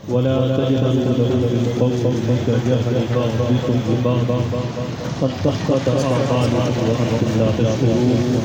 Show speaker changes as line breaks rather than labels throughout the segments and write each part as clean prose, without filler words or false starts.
ولا تجهروا له بالقول كجهر بعضكم ببعض أن تحبط أعمالكم وأنتم لا تشعرون.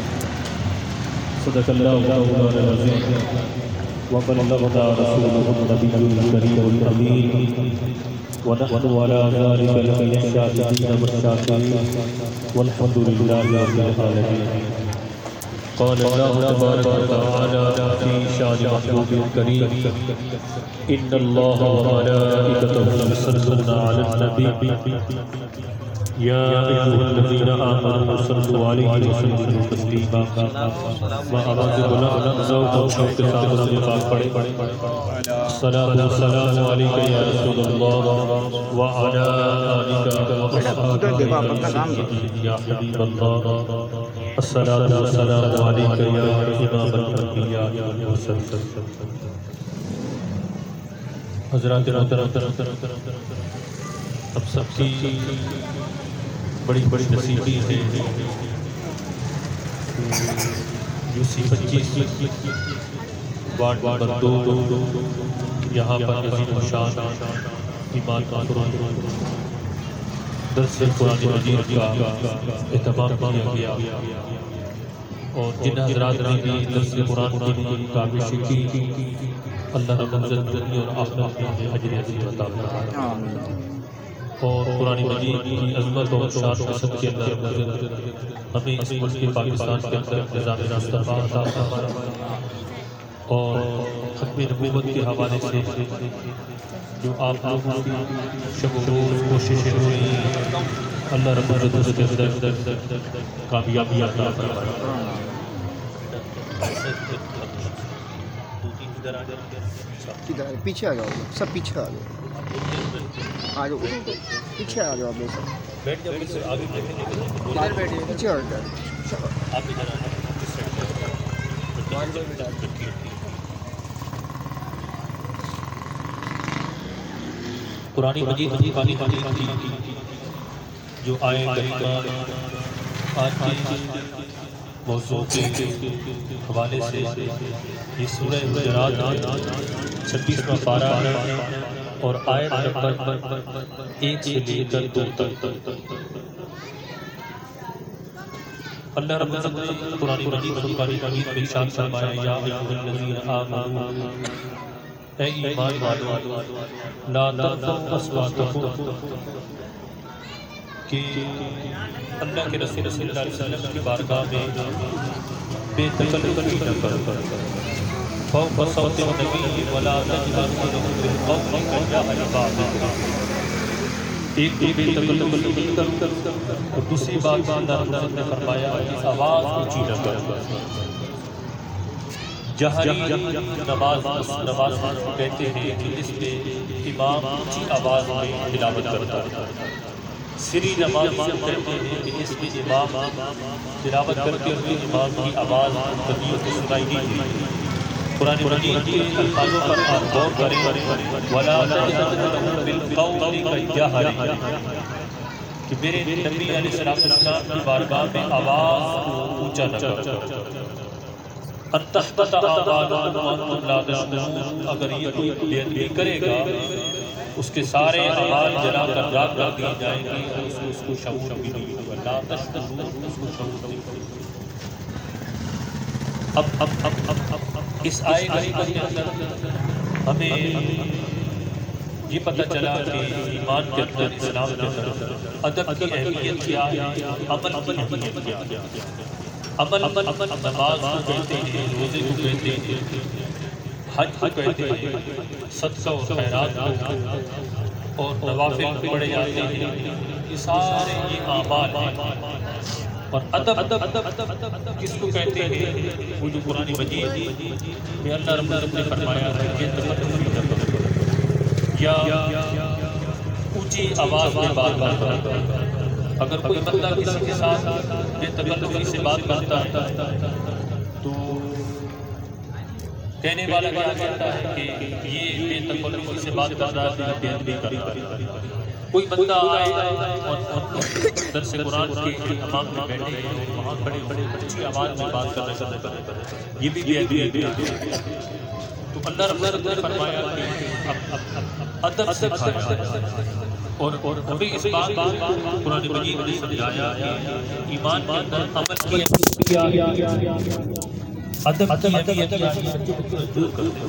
صدق الله مولانا العظيم وبلغنا رسوله النبي الكريم الأمين ونحن على ذلك لمن الشاهدين والشاكرين والحمد لله رب العالمين. قال الله تبارك وتعالى في شان محبوب الكريم: إن الله وملائكته يصلون على النبي يا أيها الذين آمنوا صلوا عليه وسلموا تسليما. وآواز بلند ذوق و شوق کے ساتھ صفات پڑھیں: الصلاة والسلام عليك يا رسول الله وعلى آلك وأصحابك يا حبيب الله. الصلاة والسلام عليك يا إمام الأنبياء والمرسلين. حضرات محترم، ہم سب کی بڑی بڑی نصیبی ہے یوسی 25 وارڈ نمبر 2 یہاں پر عظیم الشان ایمان کا درس قرآن مجید کا اہتمام کیا گیا، اور جن حضرات نے بھی درس قرآن کی کاوش کی اللہ رب العزت دنیا اور آخرت میں اجر عظیم عطا فرمائے، اور قرآن مجید کی عظمت اور شان و شوکت کے اندر ہمیں اس ملک پاکستان کے اندر نظام مصطفیٰ عطا فرمائے، اور ختم نبوت کے حوالے سے جو آپ لوگوں کی شب و روز کوششیں ہو رہی ہیں، اللہ رب العزت کے اندر کامیابی عطا فرمائے.
پیچھے آ جاؤ، سب پیچھے آ جاؤ، آ جاؤ پیچھے آ جاؤ، آپ لوگ سب
بیٹھ جاؤ، پھر آگے
ادھر بیٹھیے، پیچھے آ جاؤ.
قرآن مجید جو آئے کریمہ آج کی موضوع کے حوالے سے یہ سورہ حجرات 26واں پارہ ہے، اور آیت نمبر 1 سے لے کر 2 تک اللہ رب العزت نے قرآن مجید میں ارشاد فرمایا: یا ایھا الذین آمنوا، اے ایمان والو، لا ترفعوا اصواتکم، کہ اللہ کے رسول صلی اللہ علیہ وسلم کی بارگاہ میں بے تکلفی نہ کرو، فوق صوت النبی ولا تجهروا له بالقول كجهر بعضكم. ایک بے تکلفی نہیں کرو، اور دوسری بات اللہ رب العزت نے فرمایا کہ آواز اونچی نہ کرو. جہری نماز کہتے ہیں کہ جس میں امام اونچی آواز میں تلاوت کرتا ہے. سری نماز کہتے ہیں کہ جس میں امام تلاوت کرتے ہوئے امام کی آواز طبیعت کو سنائی نہیں دیتی. قرآن مجید کے الفاظوں پر آپ غور کریں: وَلَا تَجْهَرْ بِالْقَوْلِ كَالْجَهْرِ، کہ میرے نبی علیہ السلام کی بارگاہ میں آواز کو اونچا نہ کرو. أَن تَحْبَطَ أَعْمَالُكُمْ وَأَنْتُمْ لَا تَشْعُرُونَ، اگر یہ کوئی بے ادبی کرے گا اس کے سارے اعمال جلا کر راکھ کر دیے جائیں گے، اور اس کو شعور بھی نہیں ہوگا. لا تشعرون، اس کو شعور نہیں ہوگا. اب اس آئے کریمہ کے اندر ہمیں یہ پتہ چلا کہ ایمان کے اندر، اسلام کے اندر ادب کی اہمیت کیا ہے، عمل کی اہمیت کیا ہے. عمل نماز کو کہتے ہیں، روزے کو کہتے ہیں، حج کو کہتے ہیں، صدقہ و خیرات کو، اور نوافل پڑھے جاتے ہیں. یہ سارے یہ اعمال ہیں. اور ادب کس کو کہتے ہیں؟ وہ جو قرآن مجید میں اللہ رب العزت نے فرمایا ہے کہ تکلف نہ کرو یا اونچی آواز میں بات نہ کرو. اگر کوئی بندہ کسی کے ساتھ بے تکلفی سے بات کرتا ہے تو کہنے والا کیا کہتا ہے کہ یہ بے تکلفی سے بات کر رہا ہے، بے ادبی کر رہا ہے. کوئی بندہ آئے اور درس قرآن کے امام میں بیٹھے اور وہاں بڑے بڑے اچھی آواز میں بات کر رہے ہیں، یہ بھی بے ادبی ہے. تو اللہ رب العزت نے فرمایا کہ ادب سکھایا اور ہمیں اس بات قرآن مجید نے سمجھایا کہ ایمان کے اندر عمل کیا ادب کی اہمیت کیا ہے دور کرتے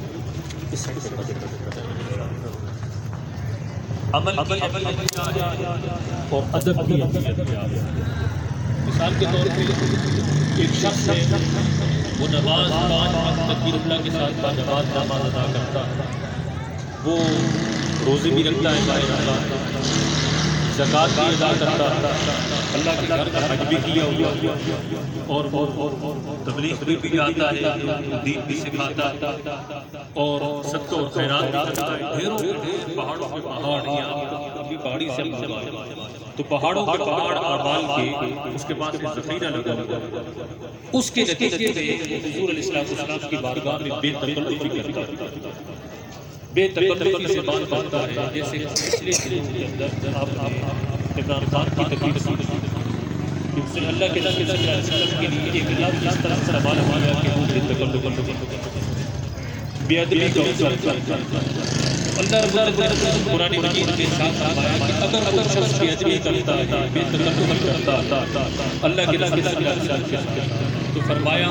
عمل کی اہمیت کیا ہے اور ادب کی اہمیت کیا ہے. مثال کے طور پہ ایک شخص ہے وہ نماز 5 وقت تکبیر اللہ کے ساتھ باجماعت نماز ادا کرتا ہے، وہ روزے بھی رکھتا ہے باہر رمضان، زکوٰۃ بھی ادا کرتا ہے، اللہ کے گھر کا حج بھی کیا ہوا اور تبلیغ بھی جاتا ہے، دین بھی سکھاتا ہے اور صدقہ اور خیرات بھی کرتا ہے. ڈھیروں کے ڈھیر پہاڑوں کے پہاڑ یہاں ابھی پہاڑی سے مانگا تو پہاڑوں کے پہاڑ اعمال کے اس کے پاس ایک ذخیرہ لگا ہوا، اس کے نتیجے میں حضور علیہ السلام کی بارگاہ میں بے تکلفی کرتا ہے، بے تکلفی سے بات کرتا ہے. جیسے پچھلے دنوں کے اندر آپ عمران خان کی تقریر سنی کہ اس نے اللہ کے نبی صلی اللہ علیہ وسلم کے لیے ایک لفظ اس طرح استعمال کیا کہ وہ بے تکلف بے ادبی کا اللہ رب العزت قرآن مجید کے ساتھ فرمایا کہ اگر کوئی شخص بے ادبی کرتا ہے، بے تکلف کرتا ہے اللہ کے نبی صلی اللہ علیہ وسلم کے ساتھ تو فرمایا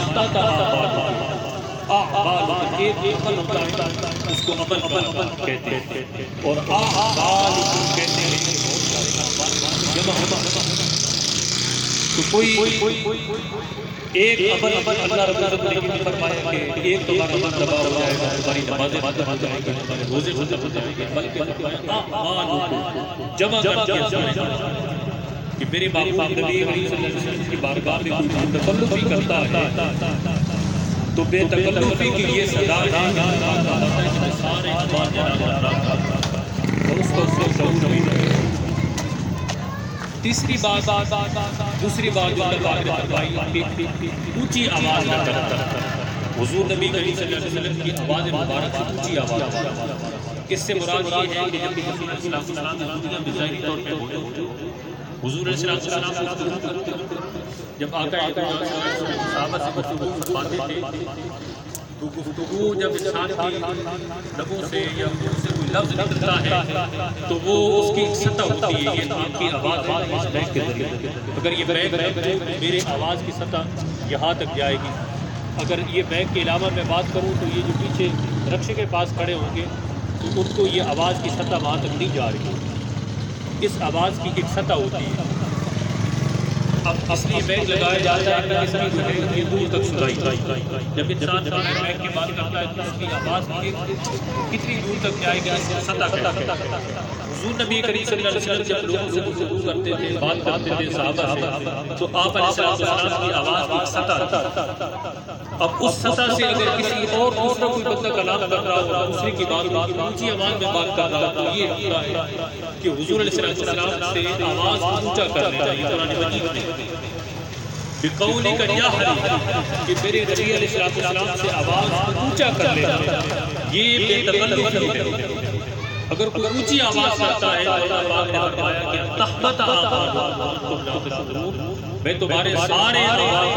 ایک عمل ہوتا ہے اس کو عمل کہتے ہیں اور اعمال کہتے ہیں جمع ہوتا تو کوئی ایک عمل اللہ رب العزت نے فرمایا کہ ایک تمہارا عمل تباہ ہو جائے گا، تمہاری نمازیں ختم ہو جائیں گی، تمہارے روزے ختم ہو جائیں گے، بلکہ اعمال جمع کر کے کہ میرے محبوب نبی صلی اللہ علیہ وسلم کی بارگاہ میں کوئی تکلفی کرتا ہے تو بے تکلفی کی یہ سزا ہے کہ سارے اعمال اور اس کو شعور نہیں. دوسری بات جو اللہ نے فرمائی کہ اونچی آواز نہ کرتا. حضور نبی کریم صلی اللہ علیہ وسلم کی آواز مبارک سے اونچی آواز، اس سے مراد یہ ہے کہ جب حضور علیہ السلام ظاہری طور پہ ہوئے حضور علیہ السلام جب آقا صحابہ سے گفتگو فرماتے تھے تو گفتگو جب انسان کی لبوں سے یا منہ سے کوئی لفظ نکلتا ہے تو وہ اس کی سطح ہوتی ہے. یہ آپ کی آواز ہے اس بیگ کے ذریعے، اگر یہ بیگ ہے میری آواز کی سطح یہاں تک جائے گی. اگر یہ بیگ کے علاوہ میں بات کروں تو یہ جو پیچھے رکشے کے پاس کھڑے ہوں گے تو ان کو یہ آواز کی سطح وہاں تک نہیں جا رہی. اس آواز کی ایک سطح ہوتی ہے. اب اصلی بیگ لگایا جاتا ہے کہ اس کی جو ہے یہ دور تک سنائی. جب انسان بیگ کی بات کرتا ہے تو اس کی آواز کتنی دور تک جائے گی سطح کہتے ہیں. حضور نبی کریم صلی اللہ علیہ وسلم جب لوگوں سے گفتگو کرتے تھے، بات کرتے تھے صحابہ سے تو آپ علیہ السلام کی آواز ایک سطح تھی. اب اس سطح سے اگر کسی اور دوسرا کوئی بندہ کلام کر رہا ہو، دوسرے کی بات اونچی آواز میں بات کر رہا ہو تو یہ ہوتا ہے کہ حضور علیہ السلام سے آواز اونچا کرنا چاہیے. قرآن مجید میں بقولک یا حبیب کہ میرے نبی علیہ السلام سے آواز اونچا کر لینا، یہ بے تکلفی ہے. اگر کوئی اونچی آواز کرتا ہے تو اللہ پاک نے فرمایا کہ تحبط اعمالکم لا تشعرون، میں تمہارے سارے اعمال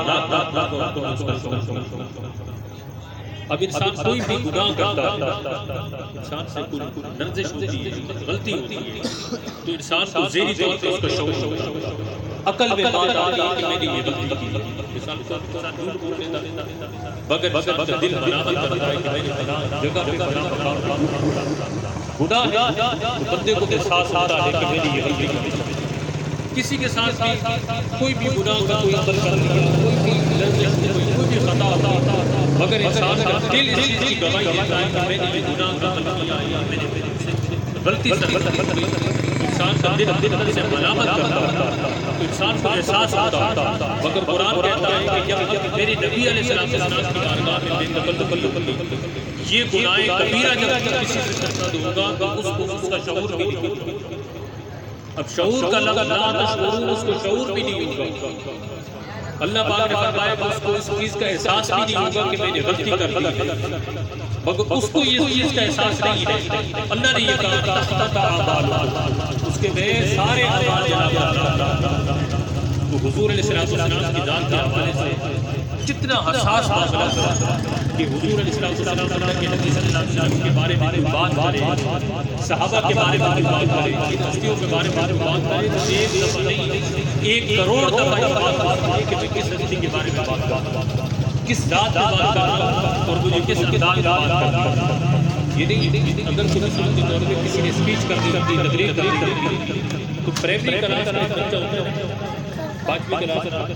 اب انسان کوئی بھی گناہ کرتا ہے، انسان سے کوئی لرزش ہوتی ہے، غلطی ہوتی ہے تو انسان کو ذہنی طور پر اس کا شعور ہوتا ہے، عقل میں بات آتی ہے کہ میں نے یہ غلطی کی ہے. انسان جھوٹ بول لیتا ہے مگر انسان کا دل ملامت کرتا ہے کہ میں نے فلاں جگہ پہ فلاں مقام گناہ ہے تو بندے کو احساس ہوتا ہے کہ میں نے یہ غلطی کی. کسی کے ساتھ بھی کوئی بھی گناہ کا کوئی عمل کر لیا، کوئی بھی لرزش، کوئی بھی خطا مگر انسان کا دل اس چیز کی گواہی دیتا ہے کہ میں نے یہ گناہ کا عمل کیا ہے یا میں نے غلطی سے انسان کا دل اندر سے ملامت کرتا ہے تو انسان کو احساس ہوتا ہے. مگر قرآن کہتا ہے کہ جب میرے نبی علیہ السلام کی بارگاہ میں بے تکلف یہ گناہ کبیرہ جب کسی سے سرزد ہوگا تو اس کو اس کا شعور بھی نہیں ہوگا. اب شعور کا لفظ لا تشعرون، اس کو شعور بھی نہیں ہوگا. اللہ پاک نے فرمایا کہ اس کو اس چیز کا احساس بھی نہیں ہوگا کہ میں نے غلطی کر لی، مگر اس کو یہ چیز کا احساس نہیں ہے. اللہ نے یہ کہا تحبط اعمالکم، اس کے میں سارے اعمال جناب. تو حضور علیہ السلام کی ذات کے حوالے سے کتنا حساس معاملہ کہ حضور علیہ السلام اللہ کے نبی صلی اللہ علیہ وسلم کے بارے میں کوئی بات کرے، صحابہ کے بارے میں کوئی بات کرے، ان ہستیوں کے بارے میں کوئی بات کرے تو ایک دفعہ نہیں 1 کروڑ دفعہ یہ بات کرے کہ میں کس ہستی کے بارے میں بات کرتا ہوں، کس ذات میں بات کر رہا ہوں اور مجھے کس انداز میں بات کرتا ہوں۔ یہ نہیں اگر کوئی مثال کے طور پہ کسی نے اسپیچ کر دی، تقریر کر دی تو پرائمری کلاس کا بچہ ہوتا ہے، 5ویں کلاس کا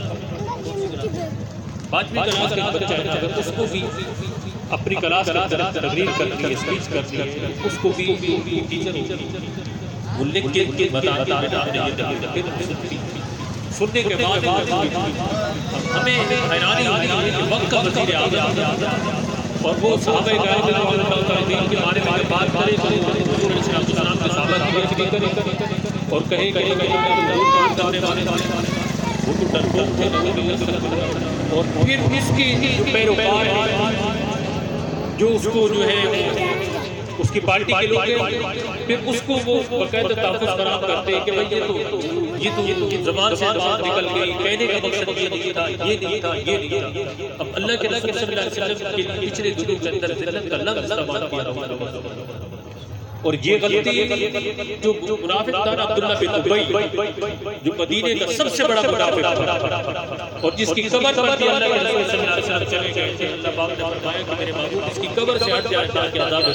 بچہ ہے، اگر اس کو بھی اپنی کلاس کا تقریر کرتی ہے، اسپیچ کرتی ہے، اس کو بھی ٹیچر وہ لکھ کے بتاتی ہے بیٹا آپ نے یہ تقریر سننے کے بعد ہمیں حیرانی ہوتی ہے کہ وقت کا وزیر اعظم اور وہ صحابہ کرام رضوان اللہ تعالیٰ کے بارے میں بات کرے تو حضور علیہ السلام کے صحابہ کی بےعزتی کرے اور کہے کہ وہ تو ڈرپوک تھے، اور پھر اس کی جو پیروکار ہیں جو اس کو جو ہے اس کی پارٹی کے لوگ ہیں، پھر اس کو وہ باقاعدہ تحفظ فراہم کرتے ہیں کہ بھائی یہ تو زبان سے بات نکل گئی، کہنے کا مقصد یہ نہیں تھا، یہ نہیں تھا، یہ نہیں تھا۔ اب اللہ کے رسول صلی اللہ علیہ وسلم کے پچھلے دنوں کے اندر ذلت کا لفظ استعمال کیا ہوا، اور یہ غلطی جو منافق تھا عبداللہ بن ابی جو مدینے کا سب سے بڑا منافق تھا اور جس کی قبر پر بھی اللہ کے رسول صلی اللہ علیہ وسلم چلے گئے تھے، اللہ پاک نے فرمایا کہ میرے محبوب اس کی قبر سے ہٹ جائے تاکہ عذاب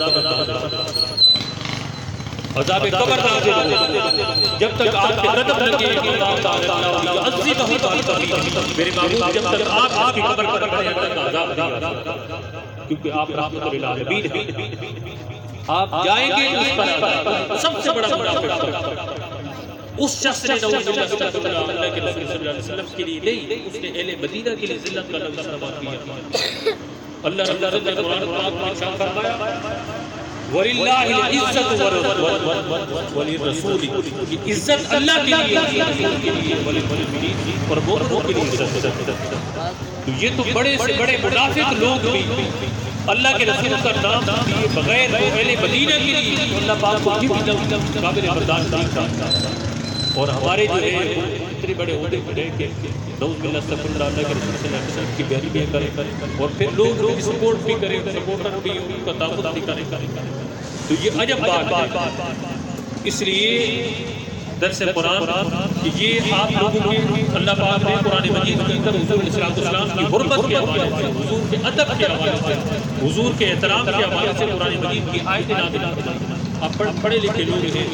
قبر نازل ہو، جب تک آپ کے قدم لگے کہ اللہ تعالیٰ عزیزہ تعالیٰ میرے محبوب جب تک آپ اس کی قبر پر کھڑے ہیں تک عذاب نہیں، کیونکہ آپ رحمت للعالمین ہیں، آپ جائیں گے اس پر عذاب۔ سب سے بڑا منافق اس شخص نے نعوذ باللہ استغفر اللہ کے رسول صلی اللہ علیہ وسلم کے لیے نہیں، اس نے اہل مدینہ کے لیے ذلت کا لفظ استعمال کیا۔ اللہ رب العزت نے قرآن پاک میں ارشاد فرمایا وَلِلَّهِ الْعِزَّةُ وَلِلرَّسُولِ، یہ عزت اللہ کے لیے وَلِلْمُؤْمِنِينَ اور مومنوں کے لیے عزت۔ تو یہ تو بڑے سے بڑے منافق لوگ بھی اللہ کے رسول کا نام دیے بغیر اہل مدینہ کے لیے اللہ پاک کو بھی قابل برداشت نہیں تھا، اور ہمارے جو ہے اتنے بڑے عہدے پر ہیں کہ نعوذ باللہ استغفر اللہ کے رسول صلی اللہ علیہ وسلم کی بیعت بھی کریں اور پھر لوگ ان کی سپورٹ بھی کریں، سپورٹر بھی ان کا تعاون بھی کریں، تو یہ عجب بات ہے۔ اس لیے درس قرآن کہ یہ آپ لوگوں کے اللہ پاک نے قرآن مجید کے اندر حضور علیہ السلام کی حرمت کے حوالے سے، حضور کے ادب کے حوالے سے، حضور کے احترام کے حوالے سے قرآن مجید کی آیتیں نازل کی۔ آپ پڑھے لکھے لوگ ہیں،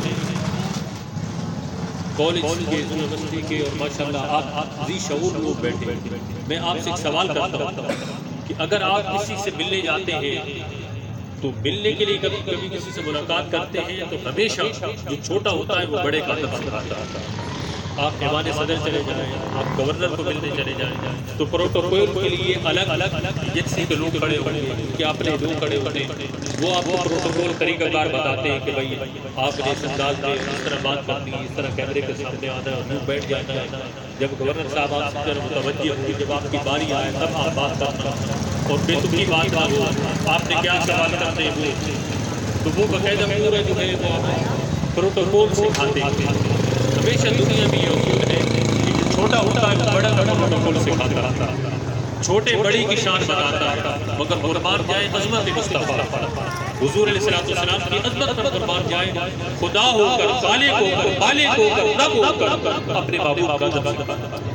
کالج کے، یونیورسٹی کے، اور ماشاءاللہ آپ ذی شعور لوگ بیٹھے، میں آپ سے ایک سوال کرتا ہوں کہ اگر آپ کسی سے ملنے جاتے ہیں تو ملنے کے لیے کبھی کسی سے ملاقات کرتے ہیں تو ہمیشہ جو چھوٹا ہوتا ہے وہ بڑے کا ادب سکھاتا ہے۔ آپ ایوان صدر چلے جائیں، آپ گورنر کو ملنے چلے جائیں تو پروٹوکول کے لیے الگ الگ ایجنسی کے لوگ کھڑے ہوں گے کہ آپ نے لوگ کھڑے ہوتے ہیں، وہ آپ کو پروٹوکول طریقہ کار بتاتے ہیں کہ بھائی آپ نے اس انداز میں اس طرح بات کرنی ہے، اس طرح کیمرے کے سامنے آنا ہے، منہ بیٹھ جانا ہے، جب گورنر صاحب آپ سے متوجہ ہوگی، جب آپ کی باری آئے تب آپ بات کرنا، اور بے تکی بات نہ ہو، آپ نے کیا سوال کرتے ہیں وہ تو وہ باقاعدہ پورا جو ہے وہ آپ پروٹوکول سکھاتے ہیں۔ ہمیشہ دنیا میں یہ اصول ہے کہ جو چھوٹا ہوتا ہے وہ بڑا کا پروٹوکول سکھاتا ہے، چھوٹے بڑی کی شان بتاتا ہے، مگر قربان جائے عظمت مصطفیٰ، حضور علیہ السلام کی عظمت پر قربان جائے، خدا ہو کر، خالق ہو کر، بالغ ہو کر، رب ہو کر اپنے محبوب کا ادب سکھاتا ہے۔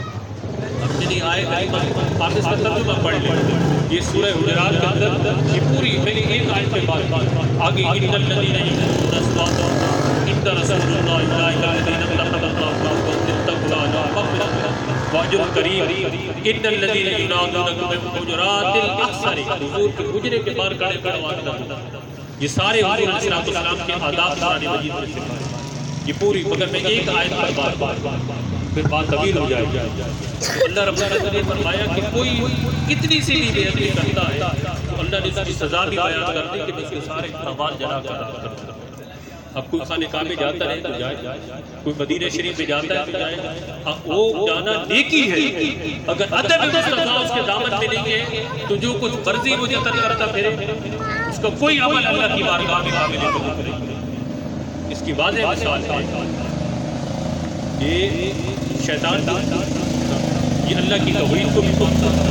اپنی آئے آپ اس کا ترجمہ پڑھ لیں، یہ سورہ حجرات کے اندر یہ پوری میں نے ایک آیت پہ بات آگے ان الذین یقولون اصواتهم عند رسول اللہ اولئک الذین اتقوا اللہ واتقوا الله واجر کریم ان الذین ینادونکم من حجرات الاقصر، حضور کے حجرے کے باہر کھڑے کروانا، یہ سارے حضور علیہ السلام کے آداب قرآن مجید میں سکھائے، یہ پوری، مگر میں ایک آیت پر بات پھر بات طویل ہو جائے گی۔ اللہ رب العزت نے فرمایا کہ کوئی کتنی سی بھی بے ادبی کرتا ہے تو اللہ نے اس کی سزا بھی بیان کر دی کہ میں اس کے سارے اعمال جلا کر ادا کروں گا۔ اب کوئی خانہ کعبہ میں جاتا ہے تو جائے، کوئی مدینہ شریف میں جاتا ہے تو جائے، وہ جانا نیکی ہے، اگر ادب مصطفیٰ اس کے دامن میں نہیں ہے تو جو کچھ مرضی وہ جتن کرتا پھرے اس کا کوئی عمل اللہ کی بارگاہ میں قابل قبول نہیں۔ اس کی واضح مثال ہے یہ شیطان یہ اللہ کی توحید کو بھی مانتا تھا،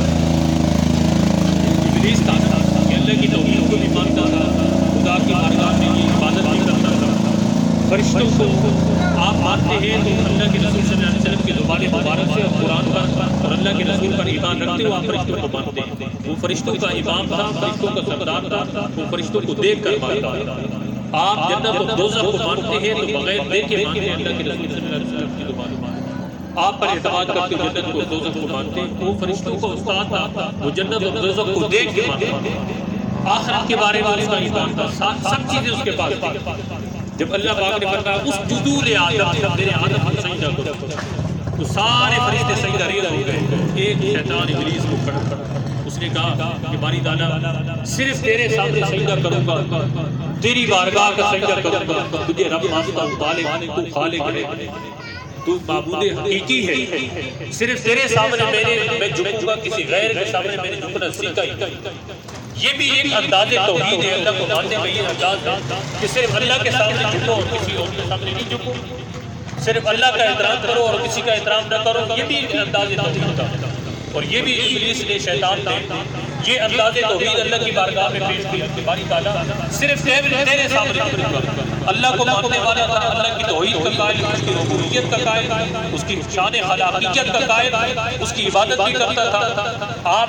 ابلیس تھا کہ اللہ کی توحید کو بھی مانتا تھا، خدا کی بارگاہ میں یہ عبادت بھی کرتا تھا۔ فرشتوں کو آپ مانتے ہیں تو اللہ کے رسول صلی اللہ علیہ وسلم کے زبان مبارک سے اور قرآن پر اور اللہ کے رسول پر ایمان رکھتے ہو آپ فرشتوں کو مانتے ہیں۔ وہ فرشتوں کا امام تھا، فرشتوں کا سردار تھا، وہ فرشتوں کو دیکھ کر مانتا تھا۔ آپ جنت و دوزخ کو مانتے ہیں تو بغیر دیکھے مانتے ہیں اللہ کے رسول صلی اللہ علیہ وسلم کی زبان پر۔ آپ پر اعتماد کرتے جنت کو دوزخ کو مانتے ہیں، وہ فرشتوں کا استاد تھا، وہ جنت اور دوزخ کو دیکھ کے مانتے ہیں۔ آخرت کے بارے میں اس کا ایمان تھا، سب چیزیں اس کے پاس تھیں۔ جب اللہ پاک نے فرمایا اس جدول آدم جب میرے آدم کو سجدہ کرو تو سارے فرشتے سجدہ ریز ہو گئے۔ ایک شیطان ابلیس کو کھڑا کر اس نے کہا کہ باری تعالیٰ صرف تیرے سامنے سجدہ کروں گا، تیری بارگاہ کا سجدہ کروں گا، تجھے رب مانتا ہوں، بالغ تو خالق ہے، تو معبود حقیقی ہے، صرف تیرے سامنے میں جھکوں گا، کسی غیر کے سامنے میں نے جھکنا سیکھا ہی۔ یہ بھی ایک انداز توحید ہے، اللہ کو ماننے میں یہ انداز ہے کہ صرف اللہ کے سامنے جھکو اور کسی اور کے سامنے نہیں جھکو، صرف اللہ کا احترام کرو اور کسی کا احترام نہ کرو، یہ بھی ایک انداز توحید کا۔ اور یہ بھی ابلیس نے، شیطان نے یہ انداز توحید اللہ کی بارگاہ میں پیش کیا کہ باری تعالیٰ صرف تیرے سامنے جھکوں گا۔ اللہ کو ماننے والا تھا، اللہ کی توحید کا قائل، اس کی ربوبیت کا قائل، اس کی شان خلاقیت کا قائل، اس کی عبادت بھی کرتا تھا۔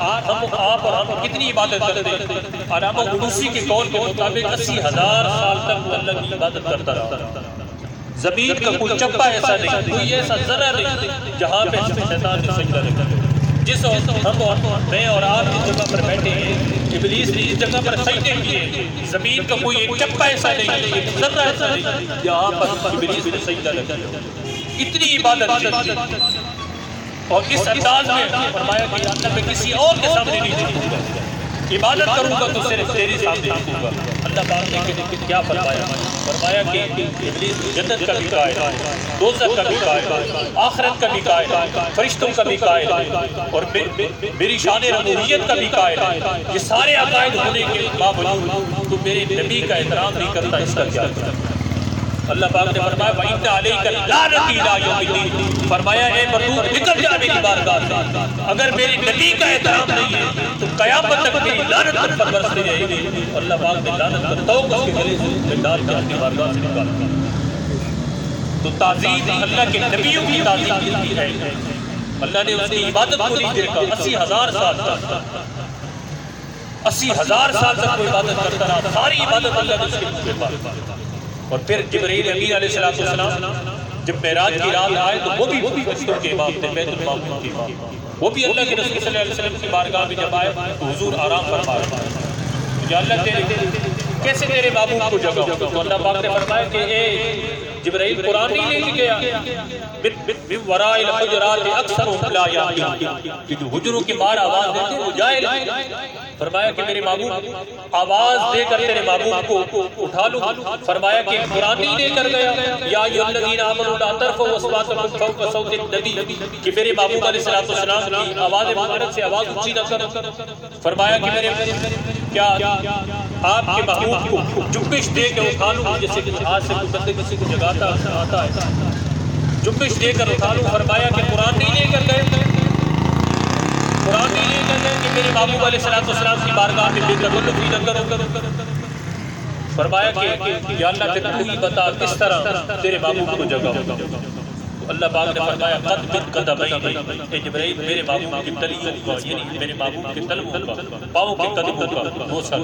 آپ اور ہم کتنی عبادت کرتے ہیں؟ علامہ الوسی کے قول کے مطابق 80,000 سال تک وہ اللہ کی عبادت کرتا رہا۔ زمین کا کوئی چپا ایسا نہیں، کوئی ایسا ذرہ نہیں جہاں پہ شیطان نے سجدہ نہیں کیا۔ جس ہم اور میں اور آپ جس جگہ پر بیٹھے ہیں، ابلیس نے اس جگہ پر سجدے کیے ہیں۔ زمین کا کوئی ایک چپا ایسا نہیں، ایک ذرہ ایسا نہیں جہاں پر ابلیس نے سجدہ نہیں کیا۔ اتنی عبادت اور اس انداز میں فرمایا کہ اللہ میں کسی اور کے سامنے نہیں جھکوں گا، عبادت کروں گا تو صرف تیرے سامنے جھکوں گا۔ اللہ پاک نے کیا فرمایا؟ فرمایا کہ ابلیس جنت کا بھی قائل ہے، دوزخ کا بھی قائل ہے، آخرت کا بھی قائل ہے، فرشتوں کا بھی قائل ہے، اور میری شان ربوبیت کا بھی قائل ہے۔ یہ سارے عقائد ہونے کے باوجود تو میرے نبی کا احترام نہیں کرتا، اس کا کیا کرتا؟ اللہ پاک نے فرمایا وَإِنَّ عَلَيْكَ اللَّعْنَةَ إِلَىٰ يَوْمِ الدِّينِ، فرمایا اے مردود نکل جا میری بارگاہ سے، اگر میرے نبی کا احترام نہیں ہے تو قیامت تک میری لعنت تم پر برستی رہے گی۔ اللہ پاک نے لعنت کا توق اس کے گلے سے ڈال کے اپنی بارگاہ سے نکال دیا۔ تو تعظیم اللہ کے نبیوں کی تعظیم ہے، اللہ نے اس کی عبادت کو نہیں دیکھا۔ 80,000 سال تک 80,000 سال تک وہ عبادت کرتا رہا، ساری عبادت اللہ نے اس کے منہ پہ پائی۔ اور پھر جبرائیل امین علیہ السلام جب معراج کی رات آئے تو وہ بھی فرشتوں کے امام تھے، بیت المعمور کے امام، وہ بھی اللہ کے رسول صلی اللہ علیہ وسلم کی بارگاہ میں جب آئے تو حضور آرام فرما رہے تھے۔ یا اللہ کیسے تیرے محبوب کو جگہ ہوگا؟ تو اللہ پاک نے فرمایا کہ اے جبرائیل قرآن نہیں لے کے گیا، من وراء الحجرات اکثرهم لا یعقلون، کہ جو حجروں کی مار آواز دیتے وہ جاہل ہیں۔ فرمایا کہ میرے محبوب آواز دے کر تیرے محبوب کو اٹھا لوں، فرمایا کہ قرآن نہیں لے کر گیا یا ایھا الذین آمنوا لا ترفعوا اصواتکم فوق صوت النبی، کہ میرے محبوب علیہ السلام کی آواز مبارک سے آواز اونچی نہ کرو۔ فرمایا کہ میرے کیا آپ کے محبوب کو جنبش دے کے اٹھا لوں، جیسے کہ ہاتھ سے بندے کسی کو جگاتا آتا ہے، جنبش دے کر اٹھا لوں۔ فرمایا کہ قرآن نہیں لے کر گئے، قرآن نہیں لے کر گئے کہ میرے محبوب علیہ السلام کی بارگاہ میں بے تکلفی نہ کرو۔ فرمایا کہ یا اللہ پھر تو ہی بتا کس طرح تیرے محبوب کو جگہ ہوگا۔ اللہ پاک نے فرمایا قد من قدمین، اے جبرائیل میرے محبوب کی تلیوں کا، یعنی میرے محبوب کے تلووں کا، پاؤں کے قدموں کا بوسہ۔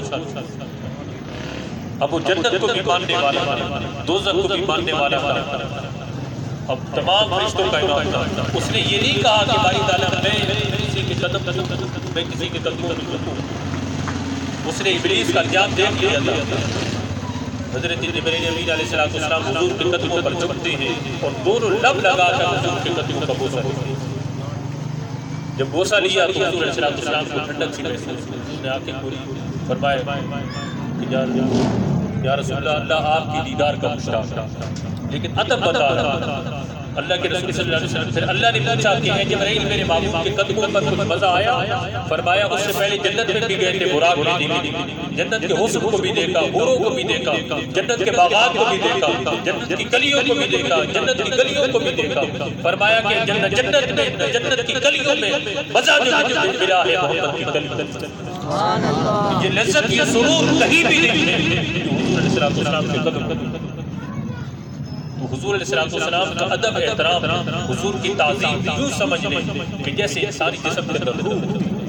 اب وہ جنت کو بھی ماننے والا تھا، دوزخ کو بھی ماننے والا تھا، اب تمام فرشتوں کا امام تھا۔ اس نے یہ نہیں کہا کہ باری تعالیٰ میں کسی کے قدم پر جھکوں، میں کسی کے قدموں پر جھکوں۔ اس نے ابلیس کا انجام دیکھ لیا تھا۔ حضرت جبرائیل امین علیہ السلام حضور کے قدموں پر جھکتے ہیں اور دونوں لب لگا کر حضور کے قدموں کا بوسہ لیتے ہیں۔ جب بوسہ لیا تو حضور علیہ السلام کو ٹھنڈک سی محسوس ہوئی، اس نے آنکھیں کھولی، فرمایا کہ یا رسول اللہ، اللہ آپ کی دیدار کا مشتاق تھا، لیکن ادب بتا رہا تھا اللہ کے رسول صلی اللہ علیہ وسلم. پھر اللہ نے پوچھا کہ اے جبرائیل میرے محبوب کے قدموں پر کچھ مزہ آیا؟ فرمایا اس سے پہلے جنت میں بھی گئے تھے، براق بھی دیکھی، جنت کے حسن کو بھی دیکھا، حوروں کو بھی دیکھا، جنت کے باغات کو بھی دیکھا، جنت کی گلیوں کو بھی دیکھا، جنت کی گلیوں کو بھی دیکھا. فرمایا کہ جنت میں جنت کی گلیوں میں مزہ جو مجھے ملا ہے محبت کی گلیوں. یہ لذت یہ سرور کہیں بھی نہیں ہے حضور علیہ السلام کے قدم. حضور علیہ السلام کا ادب احترام، حضور کی تعظیم یوں سمجھ لیں کہ جیسے انسانی جسم کے اندر روح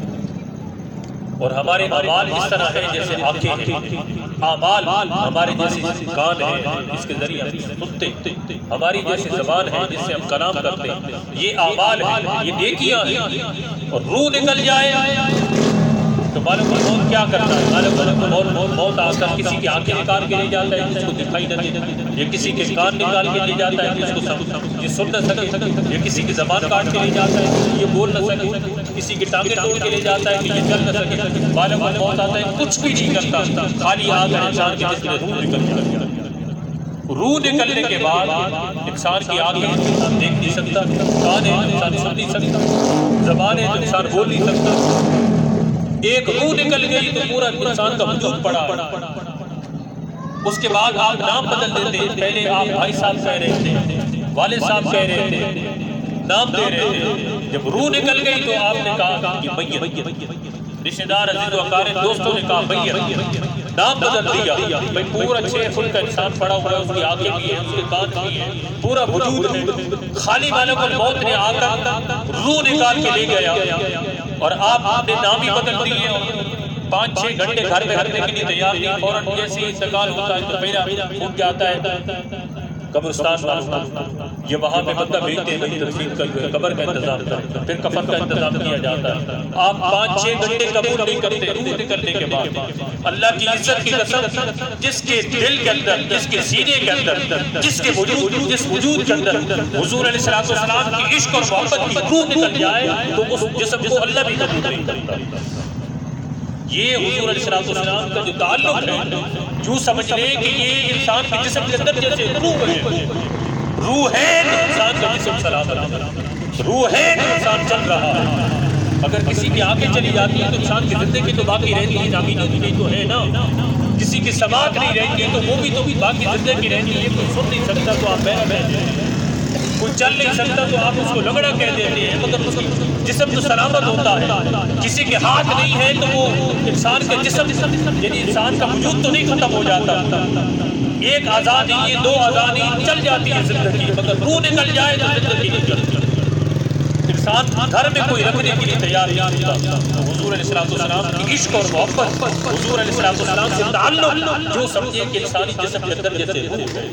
اور ہمارے اعمال اس طرح ہے جیسے آنکھیں ہیں، اعمال ہمارے جیسے کان ہیں جس کے ذریعے ہم سنتے، ہماری جیسے زبان ہے جس سے ہم کلام کرتے ہیں، یہ اعمال ہیں، یہ نیکیاں ہیں. اور روح نکل جائے تو معلوم موت کیا کرتا ہے؟ معلوم موت آ کر کسی کی آنکھیں نکال کے لے جاتا ہے جس کو دکھائی نہ دے، یا کسی کے کان نکال کے لے جاتا ہے جس کو یہ سن نہ سکے، یا کسی کی زبان کاٹ کے لے جاتا ہے یہ بول نہ سکے، کسی کی ٹانگیں توڑ کے لے جاتا ہے کہ یہ چل نہ سکے. معلوم موت آتا ہے کچھ بھی نہیں کرتا، خالی آ کر انسان کے جس میں روح نکل جاتی ہے. روح نکلنے کے بعد انسان کی آنکھیں انسان دیکھ نہیں سکتا، کان ہے انسان سن نہیں سکتا، زبان ہے انسان بول نہیں سکتا. ایک روح نکل گئی تو پورا انسان کا وجود پڑا. اس کے بعد آپ نام بدل دیتے ہیں. پہلے آپ بھائی صاحب کہہ رہے تھے، والد صاحب کہہ رہے تھے، نام دے رہے تھے. جب روح نکل گئی تو آپ نے کہا کہ میت. رشتہ دار عزیز و اقارب دوستوں نے کہا میت. نام بدل دیا. بھائی پورا 6 فٹ کا انسان پڑا ہوا ہے، اس کی آنکھیں بھی ہیں، اس کے کان بھی ہیں، پورا وجود ہے. خالی مالک الموت نے آ کر روح نکال کے لے گیا اور آپ نے نام ہی بدل دیے. 5-6 گھنٹے گھر میں رکھنے کے لیے تیار نہیں، فوراً جیسے ہی انتقال ہوتا ہے تو پہلا اٹھ جاتا ہے قبرستان والوں. یہ وہاں پہ بندہ بھیجتے ہیں بھائی تدفین کا جو ہے قبر کا انتظام کریں، پھر کفن کا انتظام کیا جاتا ہے. آپ 5-6 گھنٹے قبول نہیں کرتے. روح نکلنے کے بعد اللہ کی عزت کی قسم، جس کے دل کے اندر، جس کے سینے کے اندر، جس وجود کے اندر حضور علیہ السلام کی عشق اور محبت کی روح نکل جائے تو اس جسم کو اللہ بھی قبول نہیں کرتا. یہ حضور علیہ السلام کا جو تعلق ہے، جو سمجھ لیں کہ یہ انسان کے جسم کے اندر جیسے روح ہے. روح ہے تو انسان کا جسم سلامت ہے، روح ہے تو انسان چل رہا ہے. اگر کسی کی آنکھیں چلی جاتی ہیں تو انسان کی زندگی تو باقی رہتی ہے، زمین تو ہے نا. کسی کی سماعت نہیں رہتی تو وہ بھی تو باقی زندگی رہتی ہے. کوئی سن نہیں سکتا تو آپ بہرا بہہ جائیں، کوئی چل نہیں سکتا تو آپ اس کو لنگڑا کہہ دیتے ہیں، مگر اس کا جسم تو سلامت ہوتا ہے. کسی کے ہاتھ نہیں ہے تو وہ انسان کا جسم یعنی انسان کا وجود تو نہیں ختم ہو جاتا. ایک آزادی یہ 2 آزادی چل جاتی ہے زندگی، مگر روح نکل جائے تو زندگی نہیں چلتی. انسان گھر میں کوئی رکھنے کے لیے تیار نہیں ہوتا. تو حضور علیہ السلام کی عشق اور محبت، حضور علیہ السلام سے تعلق جو سمجھے کہ انسانی جسم کے اندر جیسے روح ہے.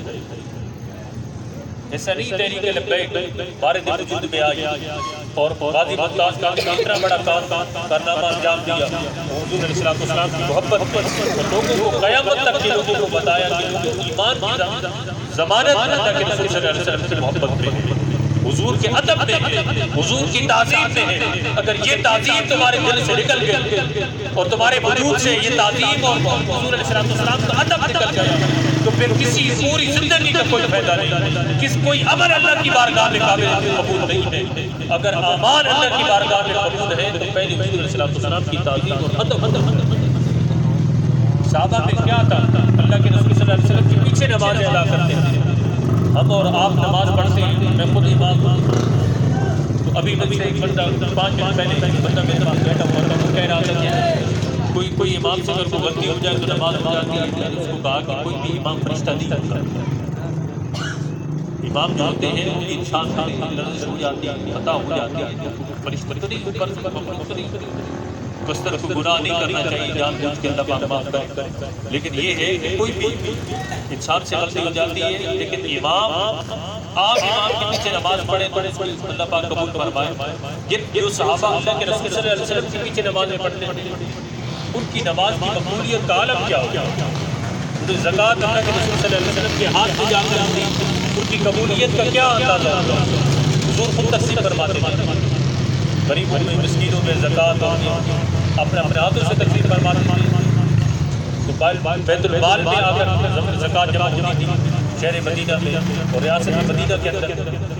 ایسا نہیں تحریک لبیک بارد وجود میں آئی اور غازی ممتاز کا اتنا بڑا کارنامہ انجام دیا. حضور علیہ السلام کی محبت اور لوگوں کو قیامت تک کے لوگوں کو بتایا کہ ایمان کی ضمانت اللہ کے رسول صلی اللہ علیہ وسلم سے محبت میں ہے، حضور کے ادب میں ہے، حضور کی تعظیم میں ہے. اگر یہ تعظیم تمہارے دل سے نکل گئی اور تمہارے وجود سے یہ تعظیم اور حضور علیہ السلام کا ادب نکل گیا تو پھر کسی پوری زندگی کا کوئی فائدہ نہیں. کوئی عمل اللہ کی بارگاہ میں قابل قبول نہیں ہے. اگر اعمال اللہ کی بارگاہ میں قبول ہے تو پہلے حضور علیہ السلام کی تعظیم اور ادب. صحابہ میں کیا تھا؟ اللہ کے رسول صلی اللہ علیہ وسلم کے پیچھے نماز ادا کرتے ہیں. ہم اور آپ نماز پڑھتے ہیں، میں خود امام ہوں. تو ابھی سے ایک بندہ 5 منٹ پہلے بندہ میرے پاس بیٹھا ہوا تھا، وہ کہہ رہا تھا کہ کوئی امام سے اگر کوئی غلطی ہو جائے تو نماز ہو جاتی ہے. میں نے اس کو کہا کہ کوئی بھی امام فرشتہ نہیں ہوتا. امام جو ہوتے ہیں وہ انسان کا لرزش ہو جاتی ہے، خطا ہو جاتی ہے. فرشتہ تو نہیں اوپر سے مخلوق نہیں، کثر کو گناہ نہیں کرنا چاہیے، جان بوجھ کے اللہ پاک معاف کرے. لیکن یہ ہے کہ کوئی بھی انسان سے غلطی ہو جاتی ہے، لیکن امام آپ امام کے پیچھے نماز پڑھیں تو اس کو اللہ پاک قبول فرمائے. جو صحابہ اللہ کے رسول صلی اللہ علیہ وسلم کے پیچھے نمازیں پڑھتے ہیں ان کی نماز کی مقبولیت کا عالم کیا ہو. زکوٰۃ اللہ کے رسول صلی اللہ علیہ وسلم کے ہاتھ میں جا کر ہوتی، ان کی قبولیت کا کیا اندازہ ہوگا. حضور خود تقسیم فرماتے ہیں، غریبوں میں، مسکینوں میں زکوٰۃ اپنے ہاتھوں سے تقسیم فرماتے ہیں. تو بیت المال میں آ کر زکوٰۃ جمع ہوتی تھی شہر مدینہ میں اور ریاست مدینہ کے اندر.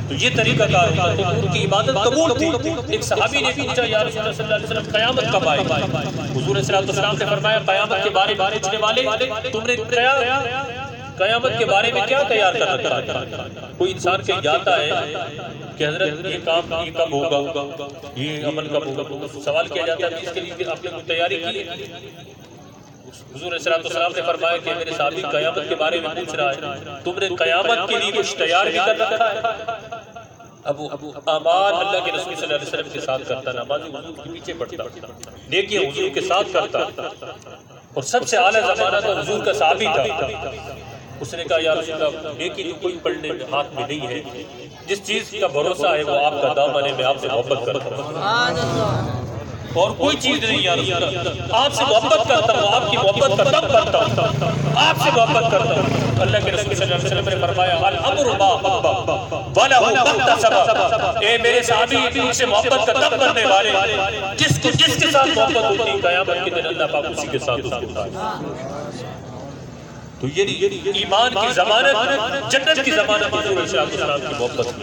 تو یہ طریقہ کار ہوتا ہے، حضور کی عبادت قبول تھی۔ ایک صحابی نے پوچھا یا رسول اللہ صلی اللہ علیہ وسلم قیامت کب آئے؟ حضور صلی اللہ علیہ وسلم نے فرمایا قیامت کے بارے میں پوچھنے والے تم نے قیامت کے بارے میں کیا تیار کر رکھا ہے؟ کوئی انسان کہیں جاتا ہے کہ حضرت یہ کام یہ کب ہوگا، یہ عمل کب ہوگا، سوال کیا جاتا ہے اس کے لیے آپ نے کوئی تیاری کی ہے؟ حضور صلی اللہ علیہ وسلم نے فرمایا کہ میرے صحابی قیامت کے بارے میں پوچھ رہا ہے، تم نے قیامت کے لیے کچھ تیار بھی کر رکھا ہے؟ ابو اعمال اللہ کے رسول صلی اللہ علیہ وسلم کے ساتھ کرتا، نمازی حضور کے پیچھے پڑتا، نیکیاں حضور کے ساتھ کرتا، اور سب سے اعلیٰ زمانہ تو حضور کا صحابی تھا۔ اس نے کہا یا رسول اللہ نیکی تو کوئی پڑھنے ہاتھ میں نہیں ہے، جس چیز کا بھروسہ ہے وہ آپ کا دامن ہے، میں آپ سے محبت کرتا ہوں، اور کوئی چیز نہیں یا رسول اللہ، آپ سے محبت کرتا ہوں، آپ کی محبت کا دم کرتا ہوں، آپ سے محبت کرتا ہوں۔ اللہ کے رسول صلی اللہ علیہ وسلم نے فرمایا الامر ما حب ولہ مکتسب، اے میرے صحابی تم سے محبت کا دم کرنے والے، جس کے ساتھ محبت ہوتی قیامت کے دن اللہ پاک اسی کے ساتھ اس کو ہے۔ تو یہ ایمان کی ضمانت، جنت کی ضمانت حضور صلی اللہ علیہ وسلم کی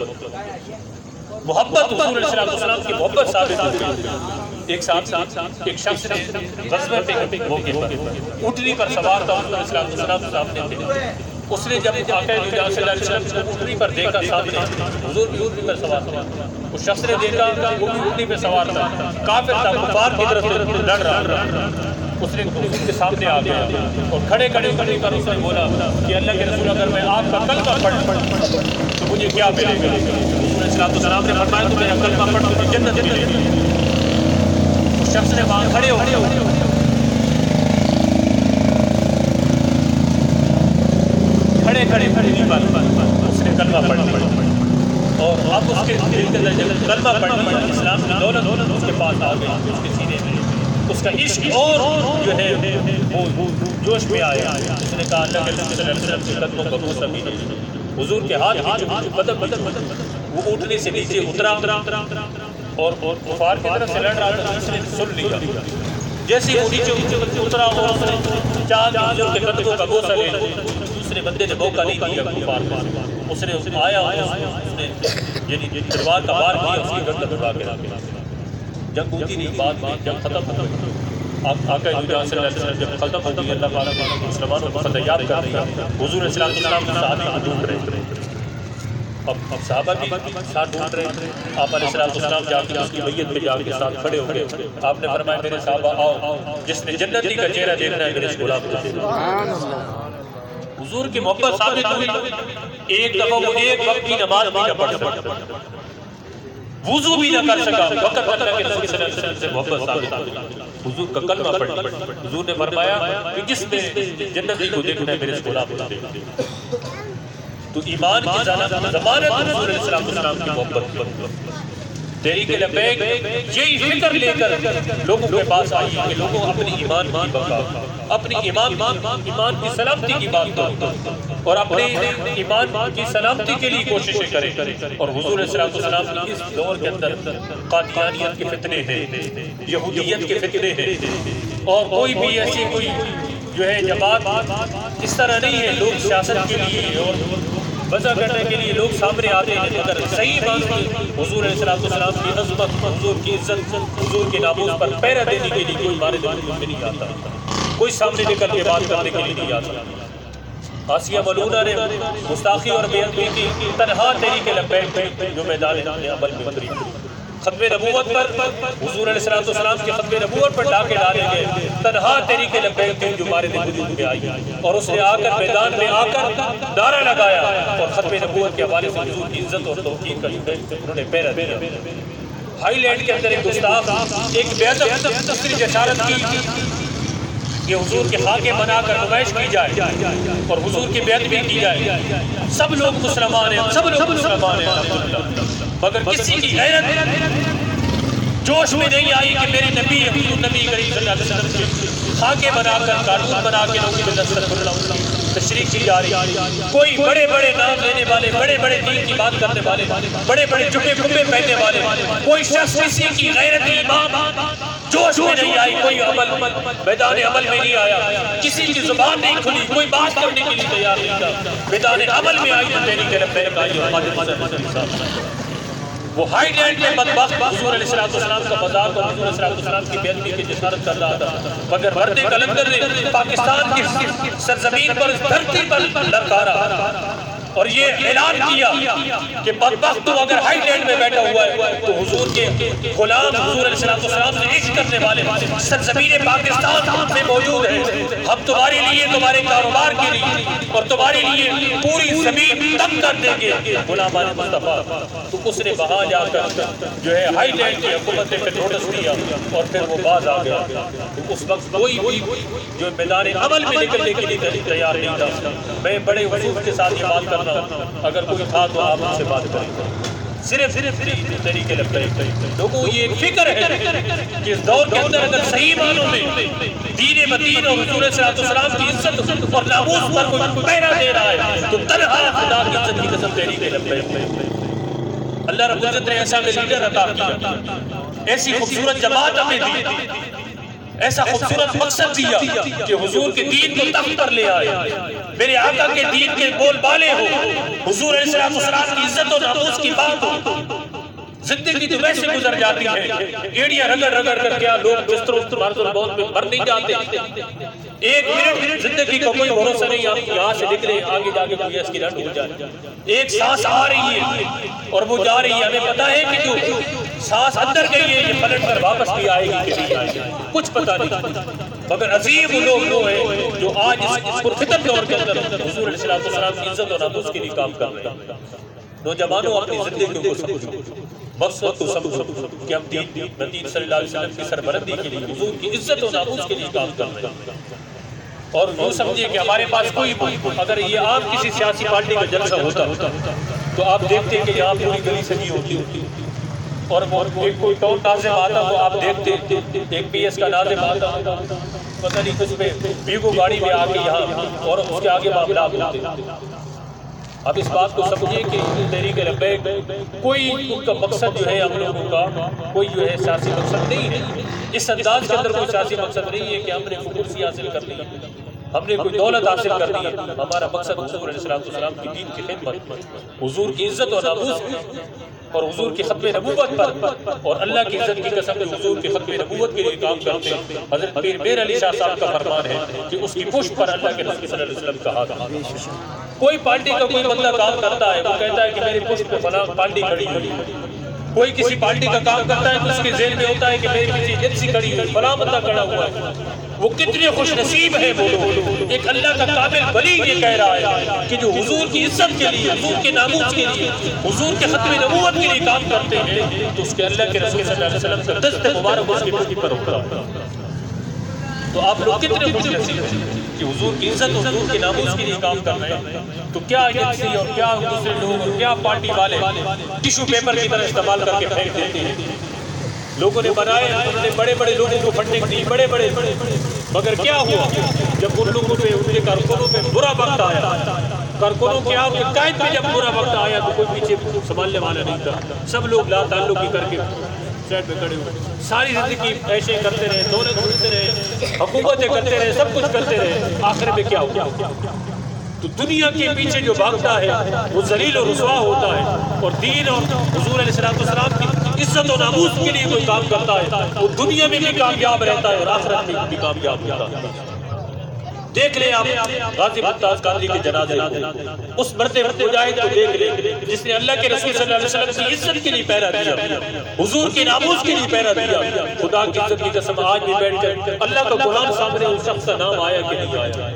محبت حضور صلی اللہ علیہ وسلم کی محبت ثابت ہوتی ہے۔ ایک شخص نے غزوہ پہ موقع پر اٹھنی پر سوار تھا، حضور صلی اللہ علیہ وسلم سامنے تھے۔ اس نے جب آقا صلی اللہ علیہ وسلم کو اٹھنی پر دیکھا سامنے، حضور بھی اٹھنی پر سوار تھا، اس شخص نے دیکھا کہ وہ بھی اٹھنی پہ سوار تھا، کافر تھا، کفار کی طرف سے لڑ رہا، اس نے حضور کے سامنے آ گیا اور کھڑے کر اس نے بولا کہ اللہ کے رسول اگر میں آپ کا کلمہ پڑھ تو مجھے کیا ملے گا؟ حضور صلی اللہ علیہ وسلم نے فرمایا تو میرا کلمہ پڑھ تجھے جنت ملے گی۔ اس شخص نے وہاں کھڑے ہو اس نے کلمہ پڑھا، اور اب اس کے دل کے اندر کلمہ پڑھنا اسلام کی دولت اس کے پاس آ گئی، اس کے سینے میں اس کا عشق اور جو ہے وہ جوش میں آیا۔ اس نے کہا اللہ کے رسول صلی اللہ علیہ وسلم کے قدموں کا بوسہ بھی نہیں، حضور کے ہاتھ میں قدم وہ اٹھنے سے نیچے اترا اور کفار کی طرف سے لڑ رہا تھا، اس نے سن لیا، جیسے وہ نیچے اترا اور اس نے چاہ کہ حضور کے قدموں کا بوسہ لے، دوسرے بندے نے موقع نہیں دیا کفار کو، اس نے آیا اس نے یعنی تلوار کا وار کیا، اس کی گردن اڑا کے رکھا، جنگ ہوتی نہیں، بعد میں جنگ ختم ہو گئی۔ آقا صلی اللہ علیہ وسلم جب ختم ہو گئی، اللہ تعالیٰ مسلمانوں کو فتح یاب کر دیا، حضور صلی اللہ علیہ وسلم صحابہ کو ڈھونڈ رہے، اب صحابہ بھی ساتھ ڈھونڈ رہے، آپ علیہ السلام جا کے اس کی بیعت پہ جا کے ساتھ کھڑے ہو گئے، آپ نے فرمایا میرے صحابہ آؤ، جس نے جنتی کا چہرہ دیکھنا ہے میرے اس غلام کو دیکھنا۔ حضور کی محبت ثابت ہوئی، ایک دفعہ وہ ایک وقت کی نماز بھی نہ پڑھ سکتا، وضو بھی نہ کر سکا، وقت اللہ کے رسول صلی اللہ علیہ وسلم سے محبت ثابت ہوئی، حضور کا کلمہ پڑھی، حضور نے فرمایا کہ جس نے جنتی کو دیکھنا ہے میرے اس غلام کو دیکھنا۔ تو ایمان کی ضمانت حضور علیہ السلام کی محبت، تحریک لبیک یہی فکر لے کر لوگوں کے پاس آئی کہ لوگوں اپنی ایمان کی بقا، اپنی ایمان کی سلامتی کی بات کرو اور اپنے ایمان کی سلامتی کے لیے کوششیں کریں۔ اور حضور علیہ السلام کی اس دور کے اندر قادیانیت کے فتنے ہیں، یہودیت کے فتنے ہیں، اور کوئی بھی ایسی کوئی جو ہے جماعت اس طرح نہیں ہے، لوگ سیاست کے لیے اور وضع کرنے کے لیے لوگ سامنے آتے ہیں، مگر صحیح بات حضور علیہ السلام کی عظمت، حضور کی عزت، حضور کے ناموس پر پہرا دینے کے لیے کوئی بارے میں نہیں آتا، کوئی سامنے لے کر کے بات کرنے کے لیے نہیں آتا۔ آسیہ ملونہ نے گستاخی اور بے ادبی کی تنہا تحریک لبیک جو میدان عمل میں اتری، ختم نبوت پر حضور علیہ السلام کے ختم نبوت پر ڈاکے ڈالے گئے، تنہا تحریک لبیک جو ہمارے وجود میں آئی، اور اس نے آ کر میدان میں آ کر نعرہ لگایا اور ختم نبوت کے حوالے سے حضور کی عزت اور توقیر کا انہوں نے پہرا دیا۔ ہائی لینڈ کے اندر ایک گستاخ ایک بے ادب دوسری جشارت کی کہ حضور کے خاکے بنا کر نمائش کی جائے اور حضور کی بے ادبی کی جائے، سب لوگ مسلمان ہیں، سب لوگ مسلمان ہیں الحمدللہ، مگر کسی کی غیرت جوش میں نہیں آئی کہ میرے نبی نبی کریم صلی اللہ علیہ وسلم کے خاکے بنا کر قانون بنا کے لوگوں کی نصرت تشریح کی جا رہی۔ کوئی بڑے بڑے نام لینے والے، بڑے بڑے دین کی بات کرنے والے، بڑے بڑے جبے کھبے پہننے والے، کوئی شخص کسی کی غیرت ایمان جوش میں نہیں آئی، کوئی عمل میدان عمل میں نہیں آیا، کسی کی زبان نہیں کھلی، کوئی بات کرنے کے لیے تیار نہیں تھا، میدان عمل میں آئی تو تحریک لبیک آئی اور خادم حسن مدنی صاحب وہ ہائی لینڈ میں بدبخت حضور علیہ السلام کا مذاق اور حضور علیہ السلام کی بیعتری کی جسارت کر رہا تھا، مگر مرد کلندر نے پاکستان کی سرزمین پر اس دھرتی پر للکارا اور یہ اعلان کیا کہ بدبخت تو اگر ہائی لینڈ میں بیٹھا ہوا ہے تو حضور کے غلام حضور علیہ السلام سے عشق کرنے والے سرزمین پاکستان میں موجود ہیں، ہم تمہارے لیے، تمہارے کاروبار کے لیے اور تمہارے لیے پوری زمین تنگ کر دیں گے غلام مصطفیٰ۔ تو اس نے وہاں جا کر جو ہے ہائی لینڈ کی حکومت نے پھر نوٹس دیا اور پھر وہ باز آ گیا۔ تو اس وقت کوئی بھی جو میدان عمل میں نکلنے کے لیے تیار نہیں تھا۔ میں بڑے وصول کے ساتھ یہ بات کرنا، اگر کوئی تھا تو آپ ان سے بات کریں۔ صرف تحریک لبیک لوگوں کو یہ ایک فکر ہے کہ اس دور کے اندر اگر صحیح معنوں میں دین مدین اور حضور صلی اللہ علیہ وسلم کی عزت اور ناموس پر کوئی پہرا دے رہا ہے تو تنہا خدا کی عزت کی قسم تحریک لبیک۔ اللہ رب العزت نے ایسا لیڈر عطا کیا، ایسی خوبصورت جماعت ہمیں دی، ایسا خوبصورت مقصد دیا کہ حضور کے دین کو تخت پر لے آئے، میرے آقا کے دین کے بول بالے ہو، حضور علیہ السلام کی عزت و ناموس کی بات ہو۔ زندگی تو ویسے گزر جاتی ہے، ایڑیاں رگڑ رگڑ کر کیا لوگ بستروں مرض الموت میں مر نہیں جاتے، ایک منٹ زندگی کو کوئی بھروسہ نہیں، آپ یہاں سے نکلے آگے جا کے کوئی اس کی رنڈ ہو جائے، ایک سانس آ رہی ہے اور وہ جا رہی ہے، ہمیں پتا ہے کہ جو سانس اندر گئی ہے یہ پلٹ کر واپس بھی آئے گی کہ نہیں آئے گی، کچھ پتا نہیں، مگر عظیم لوگ ہیں جو آج اس پرفتن دور کے اندر حضور علیہ السلام کی عزت اور ناموس کے لیے کام کر رہے ہیں۔ نوجوانوں اپنی زندگی کو سمجھو، مقصد کو سمجھو کہ ہم دین مدین صلی اللہ علیہ وسلم کی سربلندی کے لیے، حضور کی عزت و ناموس کے لیے کام کر رہے ہیں، اور وہ سمجھے کہ ہمارے پاس کوئی اگر یہ عام کسی سیاسی پارٹی کا جلسہ ہوتا تو آپ دیکھتے کہ یہاں پوری گلی سجی ہوتی اور ایک کوئی ٹون ناظم آتا تو آپ دیکھتے ایک پی ایس کا ناظم آتا پتہ نہیں کچھ پہ بیگو گاڑی میں آ کے یہاں اور اس کے آگے معاملات ہوتے۔ اب اس بات کو سمجھیے کہ تحریک لبیک کوئی ان کا مقصد جو ہے ہم لوگوں کا کوئی جو ہے سیاسی مقصد نہیں ہے، اس انداز کے اندر کوئی سیاسی مقصد نہیں ہے کہ ہم نے کوئی کرسی حاصل کر لی، ہم نے کوئی دولت حاصل کر لی، ہمارا مقصد حضور علیہ السلام کی دین کی خدمت، حضور کی عزت اور ناموس اور حضور کی ختم نبوت پر اور اللہ کی عزت کی قسم کے حضور کی ختم نبوت کے لیے کام کرتے ہیں۔ حضرت پیر میر علی شاہ صاحب کا فرمان ہے کہ اس کی پشت پر اللہ کے رسول صلی اللہ علیہ وسلم کا ہاتھ ہے۔ کوئی پارٹی کا کوئی بندہ کام کرتا ہے وہ کہتا ہے کہ میری پشت پہ فلاں پارٹی کھڑی ہوئی، کوئی کسی پارٹی کا کام کرتا ہے تو اس کے ذہن میں ہوتا ہے کہ میری کسی ایجنسی کھڑی ہوئی، فلاں بندہ کھڑا ہوا ہے۔ وہ کتنے خوش نصیب ہے وہ لوگ، ایک اللہ کا قابل ولی یہ کہہ رہا ہے کہ جو حضور کی عزت کے لیے، حضور کے ناموس کے لیے، حضور کے ختم نبوت کے لیے کام کرتے ہیں تو اس کے اللہ کے رسول صلی اللہ علیہ وسلم کا دست مبارک اس کی پشت پر ہوتا ہے۔ تو آپ لوگ کتنے خوش نصیب ہیں کہ حضور کی عزت اور حضور کے ناموس کے لیے کام کر رہے ہیں، تو کیا ایجنسی اور کیا دوسرے لوگ اور کیا پارٹی والے ٹیشو پیپر کی طرح استعمال کر کے پھینک دیتے ہیں۔ لوگوں نے بنائے، انہوں نے بڑے بڑے لوگوں کو فنڈنگ دی، بڑے بڑے، مگر کیا ہوا جب ان لوگوں پہ ان کے کارکنوں پہ برا وقت آیا، کارکنوں کے آپ کے قائد پہ جب برا وقت آیا تو کوئی پیچھے سنبھالنے والا نہیں تھا، سب لوگ لا تعلقی کر کے سائڈ پہ کھڑے ہوئے، ساری زندگی ایسے کرتے رہے، دورے ڈھونڈتے رہے، حکومتیں کرتے رہے، سب کچھ کرتے رہے، آخر میں کیا ہوا؟ تو دنیا کے پیچھے جو بھاگتا ہے وہ ذلیل و رسوا ہوتا ہے، اور دین اور حضور علیہ السلام کی عزت و ناموس کے لیے کوئی کام کرتا ہے وہ دنیا میں بھی کامیاب رہتا ہے اور آخرت میں بھی کامیاب ہوتا ہے۔ دیکھ لیں آپ غازی ممتاز قادری کے جنازے کو، اس مرد مجاہد کو دیکھ لیں جس نے اللہ کے رسول صلی اللہ علیہ وسلم کی عزت کے لیے پہرا دیا، حضور کے ناموس کے لیے پہرا دیا۔ خدا کی عزت کی قسم آج بھی بیٹھ کر اللہ کا قرآن سامنے اس شخص کا نام آیا کہ نہیں آیا،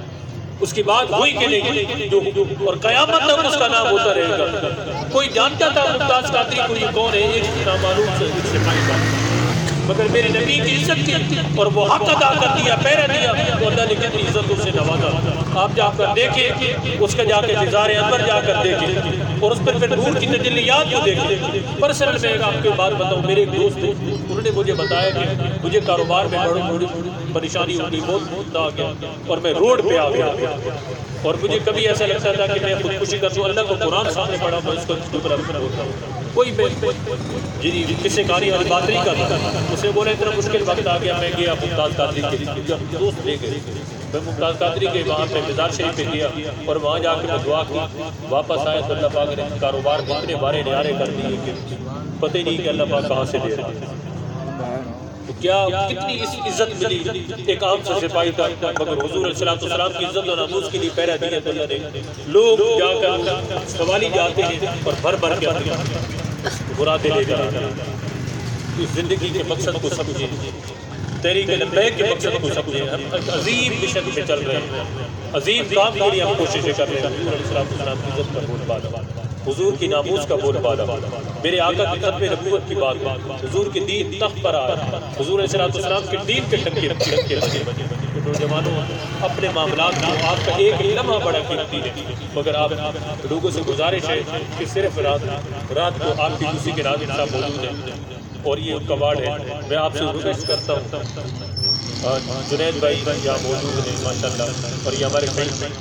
اس کی بات ہوئی کہ نہیں، اور قیامت تک اس کا نام ہوتا رہے گا۔ کوئی جانتا تھا ممتاز قادری کو یہ کون ہے، ایک نامعلوم سے سپاہی تھا، مگر میرے نبی کی عزت کی اور وہ حق ادا کر دیا، پہرا دیا، تو اللہ نے کتنی عزت سے نوازا۔ آپ جا کر دیکھیں، اس کا جا کے نظار انور جا کر دیکھیں، اور اس پر پھر نور کی تجلیات کو دیکھیں۔ پرسنل میں آپ کے بات بتاؤں، میرے ایک دوست تھے، انہوں نے مجھے بتایا کہ مجھے کاروبار میں بڑی پریشانی ہو گئی، بہت آ گیا اور میں روڈ پہ آ گیا، اور مجھے کبھی ایسا لگتا تھا کہ میں خودکشی کر دوں، اللہ کو قرآن سامنے پڑھا میں اس کو ہوتا ہوں۔ کوئی جی کسی کاری والی بات نہیں کرتا. اس نے بولا اتنا مشکل وقت آ گیا, میں گیا ممتاز قادری کے دوست لے گئے, میں ممتاز قادری کے وہاں پہ مزار شریف پہ گیا اور وہاں جا کے میں دعا کی. واپس آئے تو اللہ پاک نے کاروبار میں اتنے بارے نیارے کر دیے کہ پتہ ہی نہیں کہ اللہ پاک کہاں سے دے رہے ہیں. تو کیا کتنی اس عزت ملی ایک عام سے سپاہی کا, مگر حضور علیہ السلام کی عزت و ناموس کے لیے پہرا دیا تو اللہ نے. لوگ جا کر سوالی جاتے ہیں اور بھر بھر کے اپنی مرادیں لے کر آتے ہیں. اس زندگی کے مقصد کو سمجھیں, تحریک لبیک کے مقصد کو سمجھیں. ہم عظیم مشن پہ چل رہے ہیں, عظیم کام کے لیے ہم کوششیں کر رہے ہیں. حضور علیہ السلام کی عزت کا بول بالا, حضور کی ناموس کا بول بالا, میرے آقا کی ختم نبوت کی بات, حضور کے دین تخت پر آیا, حضور علیہ السلام کے دین کے ٹکے لگے. نوجوانوں اپنے معاملات کو, آپ کا ایک لمحہ بڑا قیمتی ہے, مگر آپ لوگوں سے گزارش ہے کہ صرف رات کو آپ کی دوسری کے ناظرین صاحب موجود ہیں اور یہ ان کا وارڈ ہے. میں آپ سے ریکویسٹ کرتا ہوں, جنید بھائی یہاں موجود ہیں ماشاء اللہ, اور یہ ہمارے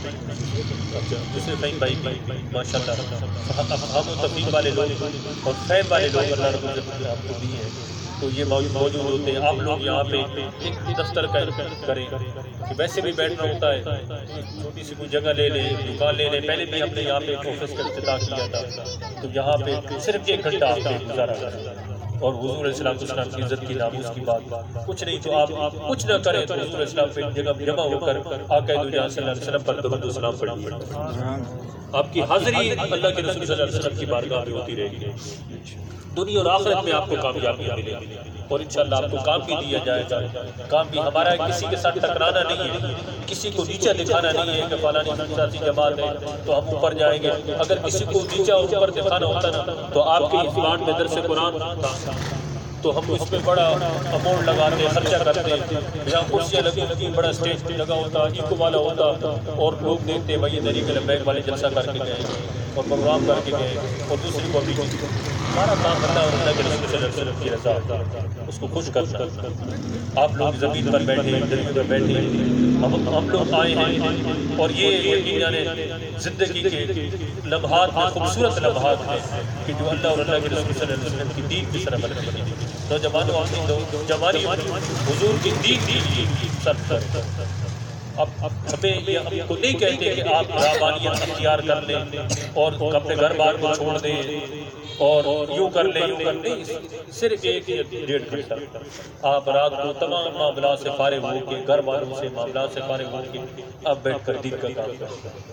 دوسرے فہیم بھائی ماشاء اللہ, ہم و تفہیم والے لوگ اور فہم والے لوگ اللہ رب العزت نے آپ کو دی ہیں, تو یہ موجود ہوتے ہیں. آپ لوگ یہاں پہ ایک دفتر کریں کہ ویسے بھی بیٹھنا ہوتا ہے, چھوٹی سی کوئی جگہ لے لیں, دکان لے لیں. پہلے بھی ہم نے یہاں پہ ایک آفس کا افتتاح کیا تھا, تو یہاں پہ صرف 1 گھنٹہ آپ نے گزارا کریں اور حضور علیہ السلام کی عزت کی ناموس کی بات. کچھ نہیں تو آپ کچھ نہ کریں تو حضور علیہ السلام پہ جگہ جمع ہو کر آقا دو جہاں صلی اللہ علیہ وسلم پر درود و سلام پڑھیے. آپ کی حاضری اللہ کے رسول صلی اللہ علیہ وسلم کی بارگاہ میں ہوتی رہے گی. دنیا اور آخرت میں آپ کو کامیابی ملے گی اور انشاءاللہ آپ کو کام بھی دیا جائے گا. کام بھی ہمارا کسی کے ساتھ ٹکرانا نہیں ہے, کسی کو نیچا دکھانا نہیں ہے کہ فلانی ساتھی جماعت ہے تو ہم اوپر جائیں گے. اگر کسی کو نیچا اور اوپر دکھانا ہوتا نا تو آپ کے اس پلانٹ میں درس قرآن تھا تو ہم اس میں بڑا اماؤنٹ لگاتے, خرچہ کرتے, جہاں کرسیاں لگی ہوتی, بڑا اسٹیج پہ لگا ہوتا, ایکو والا ہوتا, اور لوگ دیکھتے بھائی طریقے لبیک والے جلسہ کر کے گئے اور پروگرام کر کے گئے, اور دوسری کو بھی ہمارا کام کرنا اور اللہ کے رسول صلی اللہ علیہ وسلم کی رضا, اس کو خوش کرنا. آپ لوگ زمین پر بیٹھے, زمین پر بیٹھے, ہم لوگ آئے ہیں اور یہ یعنی زندگی کے لمحات میں, خوبصورت لمحات ہیں کہ جو اللہ اور اللہ کے رسول صلی اللہ علیہ وسلم کی دین کی طرف بڑھنے کی. نوجوانوں اپنی جوانی حضور کی دین کی سب پر. اب ہمیں ہم کو نہیں کہتے کہ آپ رحمانیت اختیار کر لیں اور اپنے گھر بار کو چھوڑ دیں اور یوں کر لیں یوں کر لیں. صرف 1-1.5 گھنٹہ آپ رات کو تمام معاملات سے فارغ ہو کے, گھر والوں سے معاملات سے فارغ ہو کے اب بیٹھ کر دین کا کام کرتے ہیں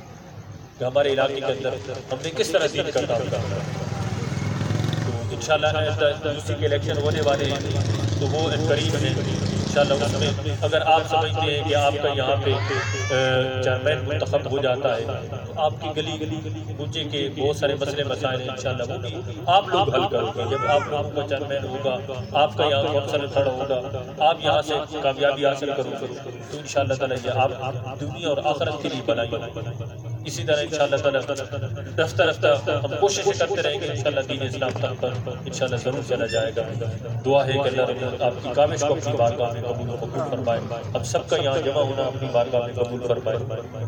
کہ ہمارے علاقے کے اندر ہم نے کس طرح دین کا کام کرنا ہے. تو انشاءاللہ اسی کے الیکشن ہونے والے ہیں تو وہ قریب ہیں انشاءاللہ. اس میں اگر آپ سمجھتے ہیں کہ آپ کا یہاں پہ چیئرمین منتخب ہو جاتا ہے تو آپ کی گلی گوجے کے بہت سارے مسئلے مسائل ہیں انشاءاللہ وہ بھی آپ لوگ حل کرو گے. جب آپ لوگوں کا چیئرمین ہوگا, آپ کا یہاں کونسلر کھڑا ہوگا, آپ یہاں سے کامیابی حاصل کرو گے تو انشاءاللہ تعالیٰ یہ آپ دنیا اور آخرت کے لیے بنائی. اسی طرح انشاءاللہ تعالیٰ رفتہ رفتہ ہم کوشش کرتے رہیں گے انشاءاللہ دین اسلام تک پر انشاءاللہ ضرور چلا جائے گا. دعا ہے کہ اللہ رب آپ کی کاوش کو اپنی بارگاہ میں قبول و مقبول فرمائے. ہم سب کا یہاں جمع ہونا اپنی بارگاہ میں قبول فرمائے.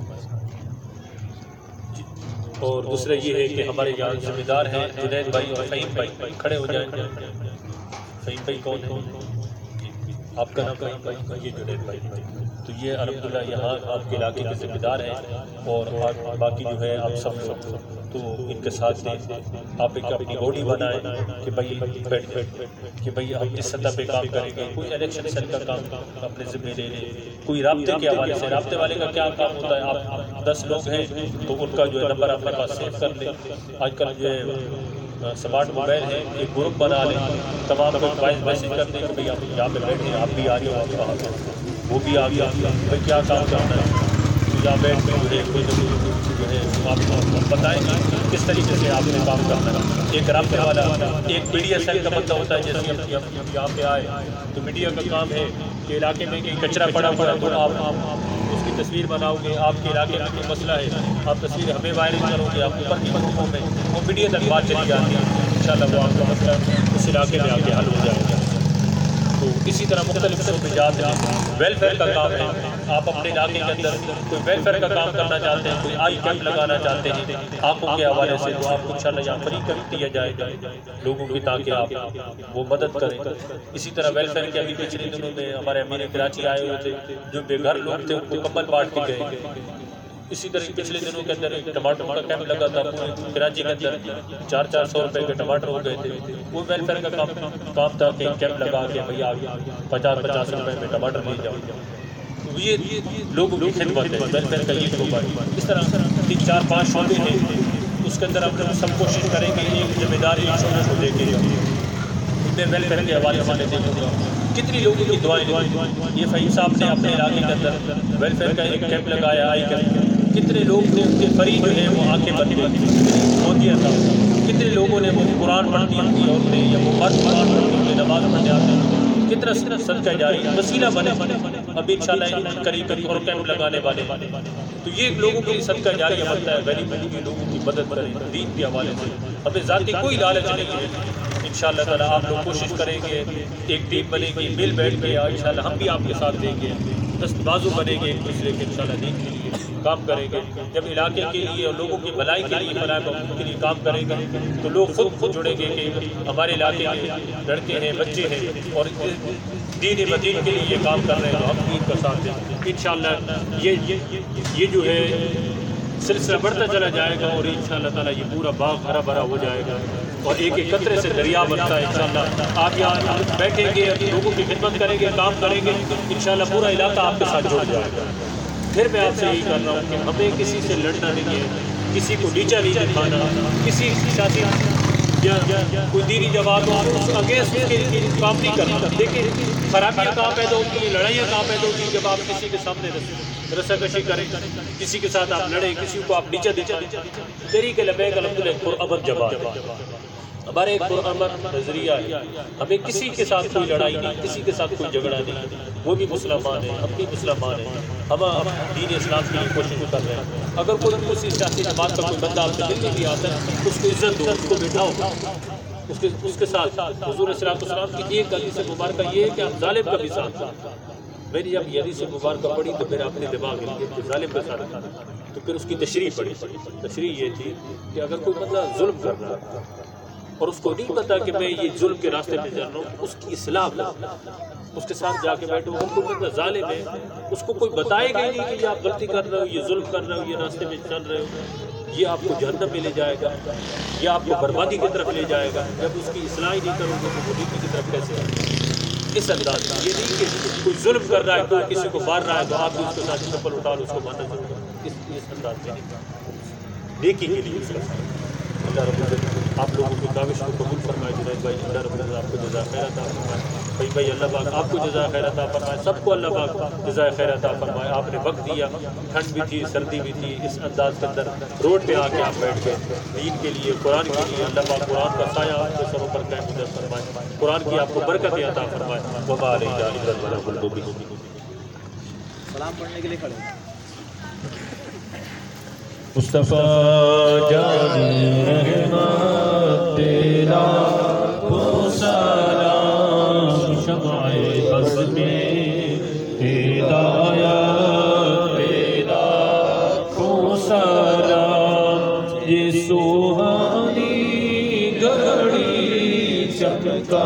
اور دوسرا یہ ہے کہ ہمارے یہاں ذمہ دار ہیں جنید بھائی اور فہیم بھائی, کھڑے ہو جائیں. فہیم بھائی کون ہے؟ آپ کا نام فہیم بھائی, یہ جنید بھائی. تو یہ الحمدللہ یہاں آپ کے علاقے کے ذمہ دار ہیں اور باقی جو ہے آپ سب لوگ تو ان کے ساتھ دیں. آپ ایک اپنی باڈی بنائیں کہ بھائی بیٹھ کہ بھئی ہم اس سطح پہ کام کریں گے. کوئی الیکشن سیل کا کام اپنے ذمہ لے لیں, کوئی رابطے کے حوالے سے, رابطے والے کا کیا کام ہوتا ہے, آپ 10 لوگ ہیں تو ان کا جو ہے نمبر اپنے پاس سیو کر لیں. آج کل جو ہے سمارٹ موبائل ہے, ایک گروپ بنا لیں, تمام کو وائس میسیج کر دیں کہ بھئی آپ یہاں پہ بیٹھیں, آپ بھی آ جاؤ, آپ وہاں پہ وہ بھی آ گیا, بھئی کیا کام کرنا ہے یہاں بیٹھ کے جو ہے کوئی جو ہے آپ کو بتائیں گے کس طریقے سے آپ نے کام کرنا ہے. ایک رابطے والا, ایک میڈیا سیل کا بندہ ہوتا ہے, جیسے ہم یہاں پہ آئے تو میڈیا کا کام ہے کہ علاقے میں کہیں کچرا پڑا ہے تو آپ اس کی تصویر بناؤ گے, آپ کے علاقے میں کوئی مسئلہ ہے آپ تصویر ہمیں وائرل کرو گے, آپ اوپر کی ملکوں میں وہ میڈیا تک بات چلی جاتی ہے, انشاءاللہ وہ آپ کا مسئلہ اس علاقے میں آ کے حل ہو جائے گا. تو اسی طرح مختلف شعبات ہیں. ویلفیئر کا کام ہے, آپ اپنے علاقے کے اندر کوئی ویلفیئر کا کام کرنا چاہتے ہیں, کوئی آئی کیمپ لگانا چاہتے ہیں آنکھوں کے حوالے سے, تو آپ کو انشاءاللہ یہاں فری کر دیا جائے گا لوگوں کی, تاکہ آپ وہ مدد کریں. اسی طرح ویلفیئر کے ابھی پچھلے دنوں میں ہمارے امیر کراچی آئے ہوئے تھے, جو بے گھر لوگ تھے ان کو کمبل بانٹ کے گئے. اسی طرح پچھلے دنوں کے اندر ایک ٹماٹر کا کیمپ لگا تھا پورے کراچی کے اندر, 400 روپے کے ٹماٹر ہو گئے تھے. وہ ویلفیئر کا کام تھا کہ کیمپ لگا کے بھئی آپ 50 روپے میں ٹماٹر لے جاؤ. تو یہ لوگوں کی خدمت ہے, ویلفیئر کا یہ شعبہ ہے. اس طرح 4-5 شعبے ہیں, اس کے اندر ہم سب کوشش کریں گے ایک ذمہ داری شعبے کو لے کے جاؤں. میں ویلفیئر کے حوالے سے دیکھوں گا کتنی لوگوں کی دعائیں. یہ فہیم صاحب نے اپنے علاقے کے اندر ویلفیئر کا ایک کیمپ لگایا, آئی کیمپ. کتنے لوگ تھے ان کے قریب جو ہیں وہ آنکھیں بند ہوتی تھا. کتنے لوگوں نے وہ قرآن پڑھتی ہوتی عورتیں یا وہ مرد قرآن پڑھتے ہوئے نماز پڑھنے آتے ہیں, کتنا صدقہ جاری وسیلہ بنے. اب انشاءاللہ قریب اور کیمپ لگانے والے, تو یہ لوگوں کے لیے صدقہ جاریہ بنتا ہے. غریب کے لوگوں کی مدد کریں دین کے حوالے سے. ہمیں ذاتی کوئی لالچ نہیں ہے. انشاءاللہ تعالیٰ آپ لوگ کوشش کریں گے, ایک ٹیم بنے گی, مل بیٹھ کے انشاءاللہ ہم بھی آپ کے ساتھ دیں گے, دست بازو بنے گے ایک دوسرے کے, انشاءاللہ دین کے لیے کام کریں گے. جب علاقے کے لیے اور لوگوں کی بھلائی کے لیے فلاح بہبود کے لیے کام کریں گے تو لوگ خود جڑیں گے کہ ہمارے علاقے میں لڑکے ہیں, بچے ہیں اور دین مدین کے لیے یہ کام کر رہے ہیں, تو ہم دین کا ساتھ دیں. انشاءاللہ یہ جو ہے سلسلہ بڑھتا چلا جائے گا اور انشاءاللہ تعالیٰ یہ پورا باغ ہرا بھرا ہو جائے گا اور ایک ایک قطرے سے دریا بنتا ہے. انشاءاللہ آپ یہاں بیٹھیں گے, لوگوں کی خدمت کریں گے, کام کریں گے, انشاءاللہ پورا علاقہ آپ کے ساتھ جڑ جائے گا. پھر میں آپ سے یہی کر رہا ہوں کہ ہمیں کسی سے لڑنا نہیں ہے, کسی کو نیچا نہیں دکھانا, کسی سیاسی یا کوئی دینی جماعت ہو اگینسٹ اس کے کام نہیں کرنا. دیکھیں خرابیاں کہاں پیدا ہوتی ہیں, لڑائیاں کہاں پیدا ہوتی ہیں, جب آپ کسی کے سامنے رسا کشی کریں, کسی کے ساتھ آپ لڑیں, کسی کو آپ نیچا دکھائیں. تحریک لبیک الحمدللہ پرامن جماعت ہمارے ایک پرامن نظریہ ہے. ہمیں کسی کے ساتھ کوئی لڑائی نہیں, کسی کے ساتھ کوئی جھگڑا نہیں. وہ بھی مسلمان ہیں, ہم بھی مسلمان ہیں, ہم دین اسلام کے لیے کوشش کر رہے ہیں. اگر کوئی کسی سیاسی جماعت کا کوئی بندہ آپ سے ملنے بھی آتا ہے, اس کو عزت دو, اس کو بٹھاؤ. اس کے ساتھ حضور صلی اللہ علیہ وسلم کی ایک حدیث مبارکہ یہ ہے کہ آپ ظالم کا بھی ساتھ دو. میں نے جب یہ حدیث مبارکہ پڑھی تو میرا اپنے دماغ میں کہ ظالم کا ساتھ تھا, تو پھر اس کی تشریح پڑھی. تشریح یہ تھی کہ اگر کوئی بندہ ظلم کر رہا ہے اور اس کو نہیں پتا کہ میں یہ ظلم کے راستے پہ چل رہا ہوں, اس کی اصلاح کرنا, اس کے ساتھ جا کے بیٹھو. اگر کوئی بندہ ظالم ہے, اس کو کوئی بتائے گا نہیں کہ یہ آپ غلطی کر رہے ہو, یہ ظلم کر رہے ہو, یہ راستے پہ چل رہے ہو, یہ آپ کو جہنم میں لے جائے گا, یہ آپ کو بربادی کی طرف لے جائے گا. جب اس کی اصلاح ہی نہیں کرو گے تو نیکی کی طرف کیسے آئے گا؟ اس انداز میں یہ نہیں کہ کوئی ظلم کر رہا ہے, کوئی کسی کو مار رہا ہے تو آپ بھی اس کے ساتھ چپل اٹھا لو, اس کو مارنا ضرور ہے. اس انداز میں نیکی کے لیے اللہ رب العزت آپ لوگوں کی کاوش کو قبول فرمائے. جنید بھائی اللہ رب العزت آپ کو جزائے خیر عطا فرمائے. بھائی اللہ پاک آپ کو جزائے خیر عطا فرمائے. سب کو اللہ پاک جزائے خیر عطا فرمائے. آپ نے وقت دیا, ٹھنڈ بھی تھی, سردی بھی تھی, اس انداز کے اندر روڈ پہ آ کے آپ بیٹھ گئے دین کے لیے, قرآن کے لیے. اللہ پاک قرآن کا سایہ آپ کے سروں پر قائم مدد فرمائے, قرآن کی آپ کو برکتیں عطا فرمائے. وما علینا الا البلاغ المبین.
سلام پڑھنے کے لیے کھڑے
مصطفیٰ جان رحمت تیرا کو سلام, شمع بز میں ہدایت تیرا کو سلام. یہ سوہانی گھڑی چمکا